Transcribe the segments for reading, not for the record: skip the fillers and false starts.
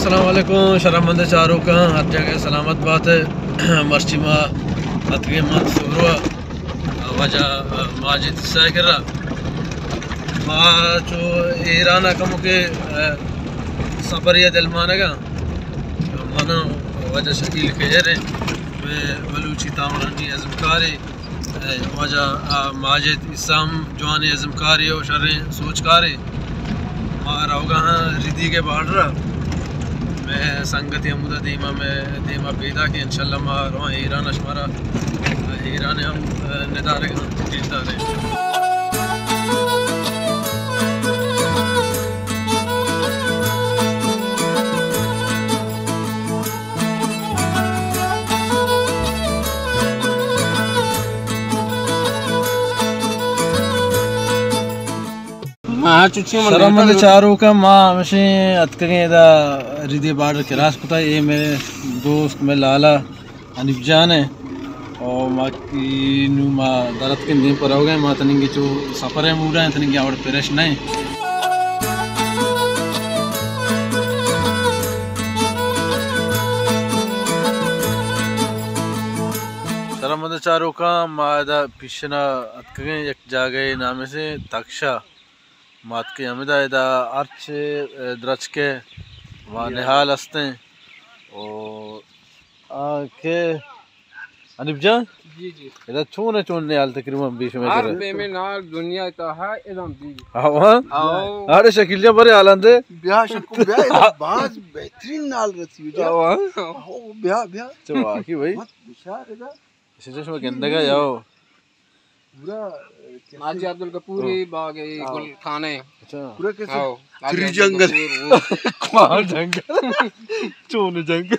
अस्सलाम वालेकुम शरमंद चारों का हर जगह सलामत बात है। मर्चिमा अतगे मन सुबह वजह माजिद साकरा जो ईरान कम के सफरिया दिलमानेगा मन वजह शकील खेरे बलूची तामरानी अज़मकारी वजह माजिद इस्लाम जवानी अज़मकारी और शर सोचकारी रहोगा रिदी के बार्डर मैं संगत अमुदा दीमा में दीमा पैदा की इंशाल्लाह माँ रोह ईरान अशमारा ईरान हम निदारे जीता रहे शरमंद चारों का माँ हमेशा अतकगे दा रिदी बार्डर के रास कुता ये मेरे दोस्त में लाला अनिफ जान है और माँ की नू माँ दरद के दिन पर हो गए माँ तनिंगे जो सफ़र है मूड है तनिंगे आवड़ पेरेश नहीं शरमंद चारों का माँ दा पिछना अतकगे एक जागे नामे से तक्षा मात के हमेदा इदा अर्च द्रच के वहाँ निहाल हस्ते और आके अनिफ जान जी जी इदा चूने निहाल तकरीबन बीच में हर पे में नाल दुनिया ता है एकदम जी हाँ अरे शकीलिया बड़े आलंदे ब्याह शक्को ब्याह इदा बाज बेहतरीन नाल रसी जा हो ब्याह चलो आकी भाई मत बिशार इदा इसे चश्मा गेंदे का जाओ पूरा माजी अब्दुल कपूरी बाग गुल खाने अच्छा पूरा कैसे आओ थ्री जंगल कौन जंगल चोन जंगल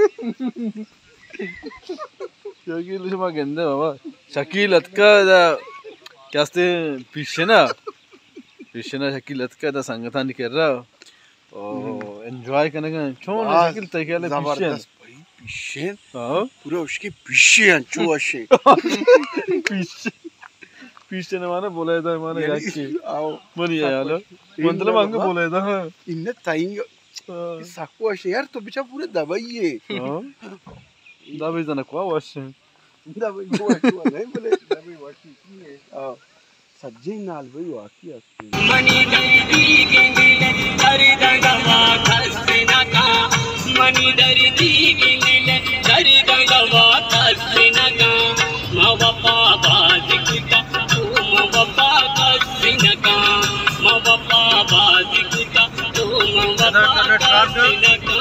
शकील चश्मा गेंदे बाबा शकील अतका क्या पीछे ना शकील अतका दा संगठन कर रहा और एंजॉय करने का चोन शकील तय के लिए जबरदस्त भाई पीछे हां पूरा उसके पीछे अंचो अशे पीछे ने माने बोला था माने याकी आओ मनी यार मतलब अंग बोला था हां इन्ने ताइंग साको अशे यार तो बिचा पूरे दवाई है हां दवाई जना को वाश दवाई को नहीं बोले दवाई वाशी की है आओ सज्जे नाल भाई वाकी आस्ते मनी दर्दी गिंदिले हरि दंगवा खसना का मनी दर्दी गिंदिले हरि दंगवा खसना का मवपा बाज कुता मवपा खसना का मवपा बाज कुता मवपा खसना का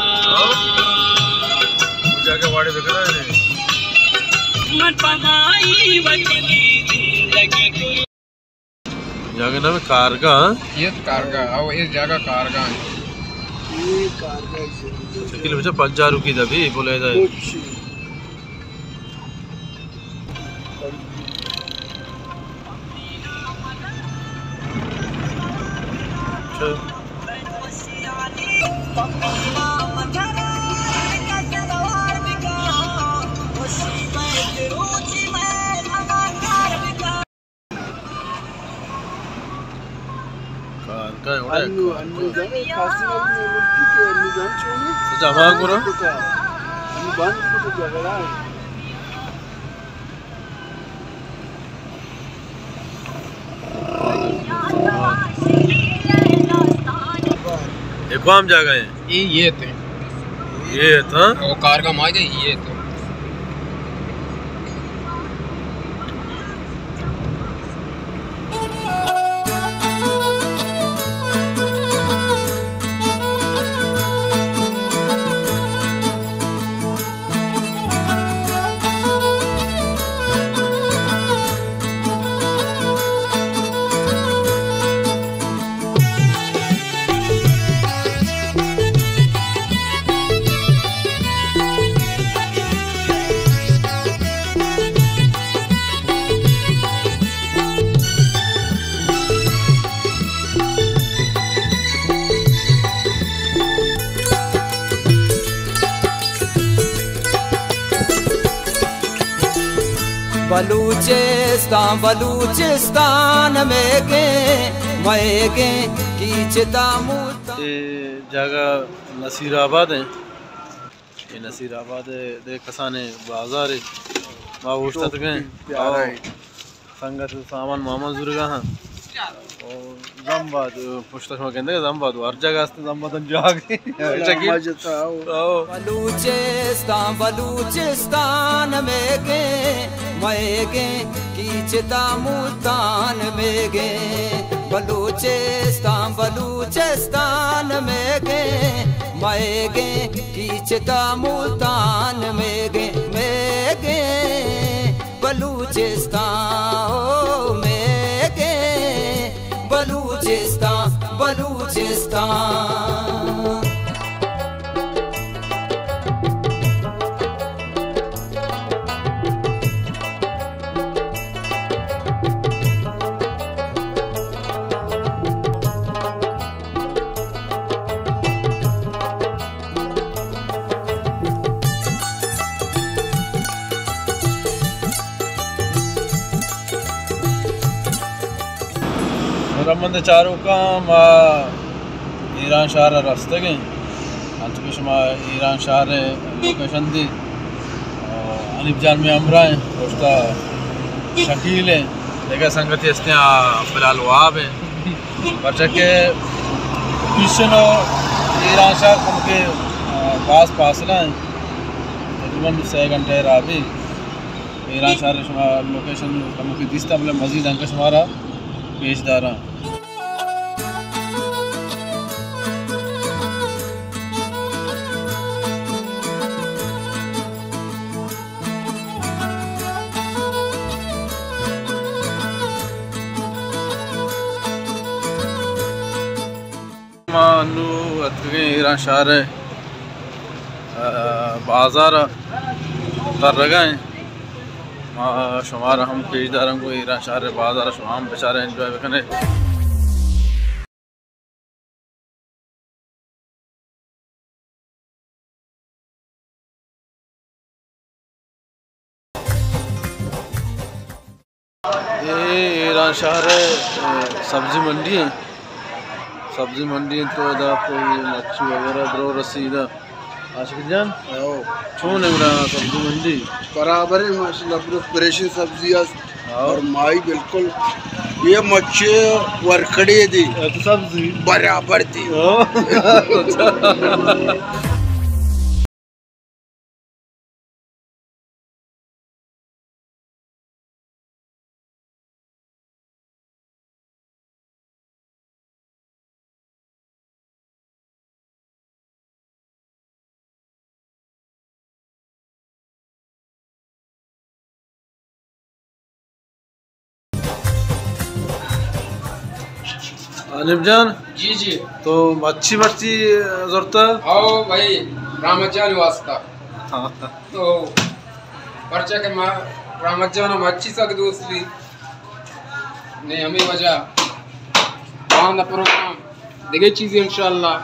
जाके वाड़े देखना है मन पहाई वचली जिंदगी जाके ना में कारगा ये कारगा आओ इस जगह कारगा ये कारगा शकील बच्चा 5000 रुपए दबी बोला था अन्नू जाने खासी वाली में मुल्की के अन्नू जान चोने जमा करो अन्नू बांध को तो जगड़ा ये कौन जगह है ये थे ये था वो कारगा माजे ये थे बलूचिस्तान में के मैं के कीचता मुता जगह नसीराबाद है। ये नसीराबाद दे कसाने बाजार है वहाँ उठत गए संगत सामान मामा जुर्गा हाँ और जमबाद पुस्तक में कहते हैं जमबाद हर जगह से जमबाद जाके बलूचिस्तान बलूचिस्तान में गे मैं गे कीचता मुल्तान में गे बलूचिस्तान बलूचिस्तान में गे मैं गे कीचता मुल्तान में गे बलूचिस्तान में गे बलूचिस्तान बलूचिस्तान रमंद चारों का ईरान शहर रास्ते गए अंतकुश ईरान शहर लोकेशन दी अनिब जान में अमरा है उसका शकील है देखा संगति हस्ते फिलहाल वाब है बच्चा के क्वेश्चन ईरान शहर उनके पास फासला है तकरीबन 6 घंटे राबी ईरान शहर लोकेशन मुख्य दिस्ता मतलब मजीद अंक शुमारा पेशदारा ईरान शहर बाजार तर रगा है शुमार हम पेशदारों को ईरान शहर बाजार शुमाम बेचारे एंजॉय करने ये ईरान शहर सब्जी मंडी है सब्जी मंडी तो इधर कोई मच्छी वगैरह द्रो रसीदा आशिक जान छो नहीं रहा सब्जी मंडी बराबर है माशाल्लाह पूरा फ्रेश सब्जी और माई बिल्कुल ये मच्छी वरखड़ी दी तो सब्जी बराबर थी अनिब जान जी जी तो मच्छी मच्छी जरूरत है आओ भाई रामजान वास्ता हाँ तो पर्चा के रामजान मच्छी सक दोस्ती ने हमें वजह बांध प्रोग्राम देखे चीज़ इंशाल्लाह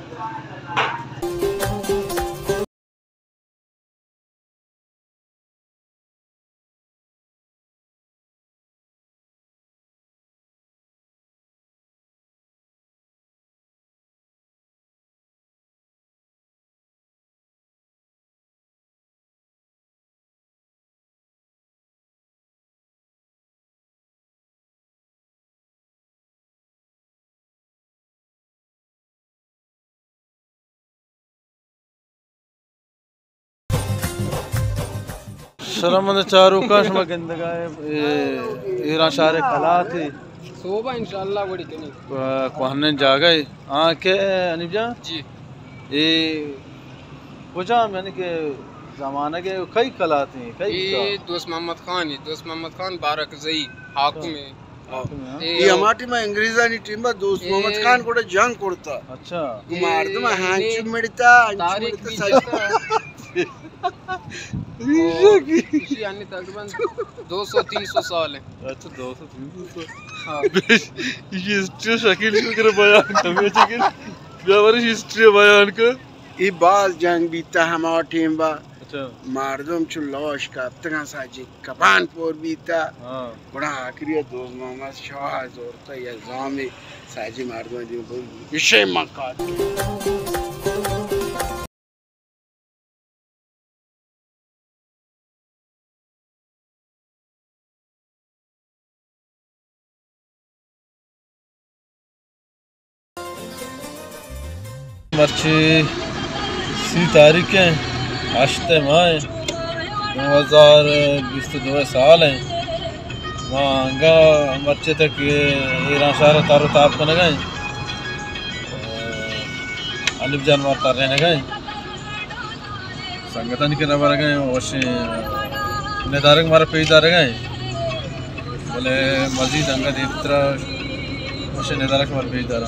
शर्मंद चारों का शमा गंदगा ईरान शहर कला थी सोबा इंशाल्लाह बड़ी कनी कोहने जागा आके अनिब जान जी ये वजह यानी कि ज़माना के कई कला थी कई ये दोस्त मोहम्मद खान बारक जई हाकिम है ये हमारी में अंग्रेजानी टीम में दोस्त मोहम्मद खान को जंग करता अच्छा मार दो मैं हांचू मिलता तारीख भी यानी तकरीबन 200-300 साल है अच्छा 200-300 हाँ ये हिस्ट्री शकील कर बयान कमी शकील व्यापारी हिस्ट्री बयान का ये बाल जंग बीता हमारा टीम बा अच्छा मारदम चुल्लोश का तंगा साजी कबान पोर बीता हाँ बड़ा आखिरी दोस्त मोहम्मद शाह जोरता या जामे سعی مردم دیگه میشه مکان मर्ची 30 तारीख है 8 माह 2022 साल है वहाँ मर्चे तक ईरान शहर तारो ताप करने गए अलिफ जानवर तारने गए संगठन के नंबर गए वैसे निधारक हमारे पेज दारे गए बोले मजीद अंगद इतना वैसे निधारक हमारे पेज दारा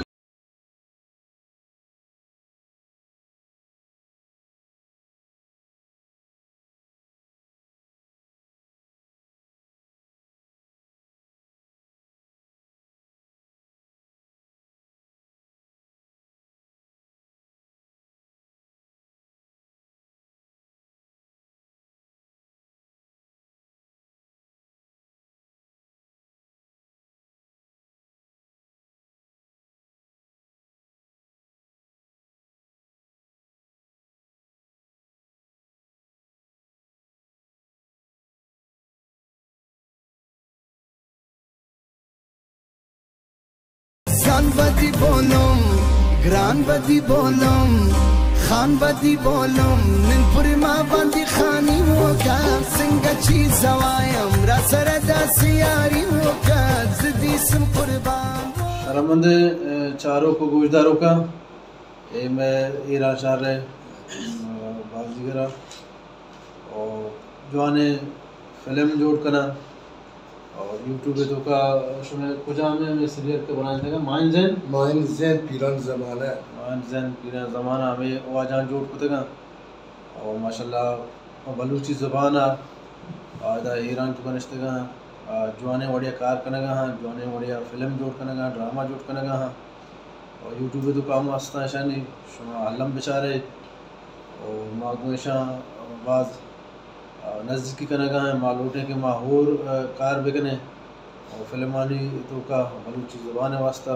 خان بدی بولم گران بدی بولم خان بدی بولم من پوری ما باندې خانی وکا څنګه چې زوایم را سره د سیاری وکا زدي سم قربان शर्मंद चारों को गोशदारों का ये मैं ईरान शहर है बाजीगरा और जवाने फिल्म जोड़ करना और यूट्यूब पे तो का उसमें कुछ में सीरियल के बनाए थे माइन जैन पीरान ज़माना में वाजान जोड़ को देगा और माशाल्लाह बलूची ज़बान आ ईरान तो कनिश्ते का जवाने बढ़िया कार कनेगा हाँ जवाने बढ़िया फिल्म जोड़ कनेगा ड्रामा जोड़ कनेगा हाँ और यूट्यूब पे तो काम वास्ता है शानी शुमा आलम बेचारे और मागुएशा बाज नज़दीकी कनेगा है मालूटे के माहौर कार बेगने और फिल्मानी तो का बलूची ज़बान वास्ता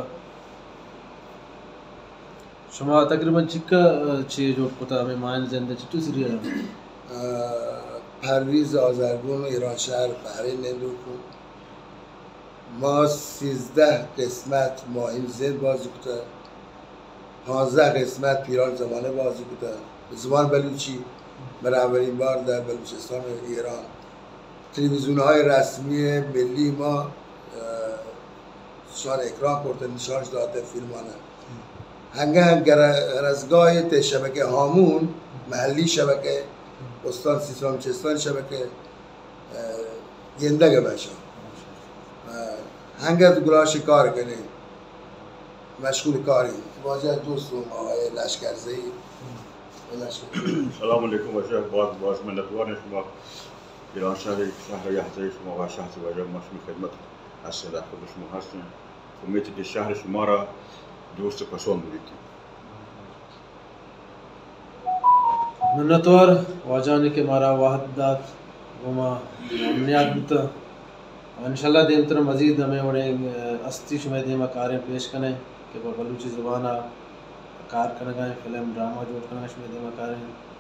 शुमा तकरीबन चिक्का चे जोड़ पता हमें मान ज़िंदे चिट्टू सीरियल پرویز آذرگون ایران شهر بحرین نمی‌کنم ما 13 قسمت ماهیم زند بازی کده 15 قسمت پیران زمانه بازی کده به زبان بلوچی برای اولین بار در بلوچستان ایران تلویزیون‌های رسمی ملی ما شان اکرام کرده نشانش داده فیلمانه هنگام گرزگاه ته شبکه هامون محلی شبکه استان سیستان چستان شبکه گندگه بشه هنگام گلاش کار کنیم مشغول کاریم واجه دوستم آقای لشکرزی سلام علیکم و شهر باز منتوار شما ایران شهر یحتاج شما و شهر واجه ماشین خدمت هستید در خود شما هستیم امید که شهر شما را دوست پسند بودید मिन्नतवार वाजाने के मारा वाहदात गुमा बुनियाद बुता इंशाल्लाह देमतर मजीद हमें बड़े अस्ती शुमे देमा कारें पेश करें कि बलूची ज़ुबान कार करना फिल्म ड्रामा जोड़ करना शुमे देमा कारें